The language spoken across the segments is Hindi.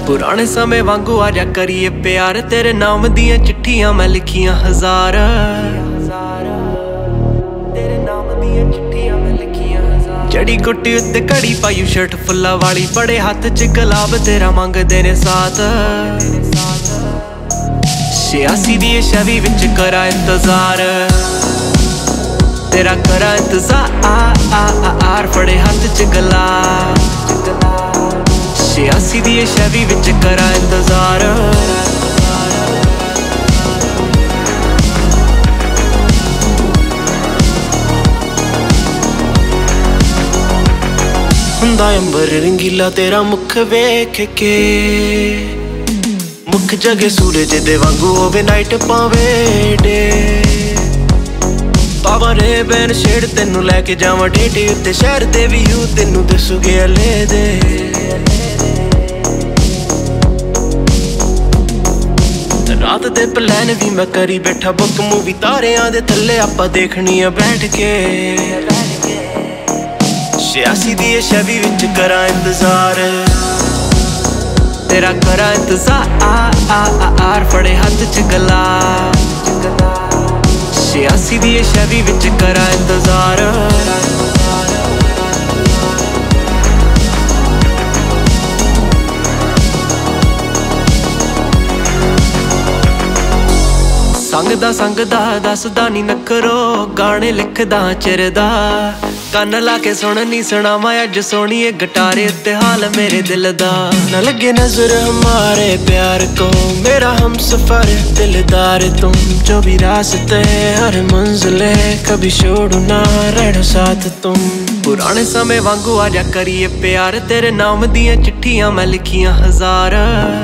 पुराने समय वांगू आजा करिए प्यार, तेरे नाम दियां चिट्ठियां मैं लिखियां हजार। तेरे नाम दियां चिट्ठियां मैं लिखियां हजार। जड़ी गुट्टी उत्ते कड़ी पायू शर्ट फुल्ला वाली, बड़े हाथ च गुलाब तेरा मंगदे ने साथ। 86 दी शेवी विच करा इंतजार, तेरा करा इंतजार। फड़े हाथ च गुलाब, 86 दी शेवी विच करा इंतजार। हुंदा अंबर रंगीला तेरा मुख वेख के, मुख जगे सूरज दे वांगू होवे नाइट पावे डे। पावा रे बैन शेड़ तेनू लैके जावां डेटे उत्ते, शहर दे व्यू तेनू दसूगे अले दे। रात दे प्लान भी मैं करी बैठा बुक, मूवी तारियां दे थल्ले आपां देखनी आ बैठ के। 86 दी शेवी विच करा इंतजार, तेरा करा इंतजार। फड़े हाथ च गुलाब, 86 दी शेवी विच करा इंतजार। संगदा दसदा नी नखरो, गाने लिखदा चिरदा। कन्न ला के सुन नी सुनावा अज सोहणिए गिटारे ते हाल मेरे दिल दा। न लगे नजर हमारे प्यार को, मेरा हम सफर दिलदार तुम। जो भी रास्ते हर मंजिले, कभी छोड़ू ना रहना साथ तुम। पुराने समय वांगू आजा करिए प्यार, तेरे नाम दियां चिट्ठियां मैं लिखियां हजार।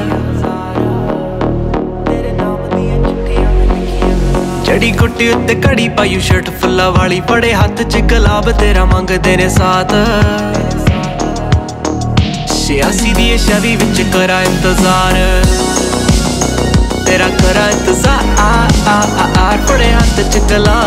जड़ी गुट्टी उत्ते कड़ी पायू शर्ट फुल्ला वाली, बड़े हाथ च गुलाब तेरा मंगदे ने साथ। 86 दी शेवी विच करा इंतजार, तेरा करा इंतजार। बड़े हाथ च गुलाब